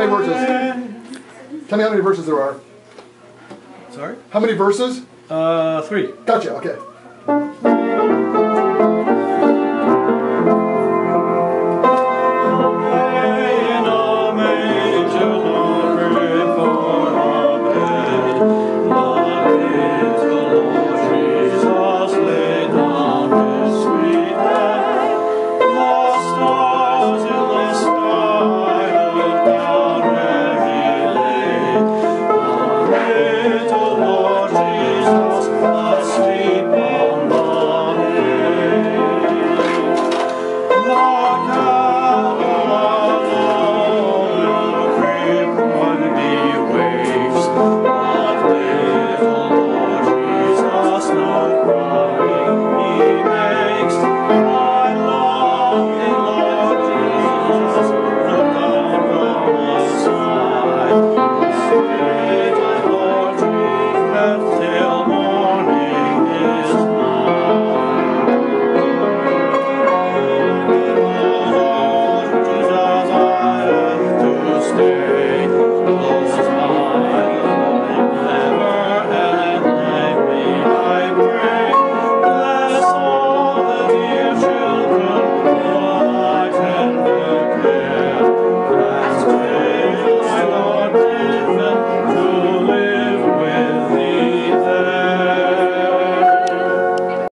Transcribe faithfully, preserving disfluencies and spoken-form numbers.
many verses? Tell me how many verses there are. Sorry? How many verses? Uh, three. Gotcha, okay. Yeah.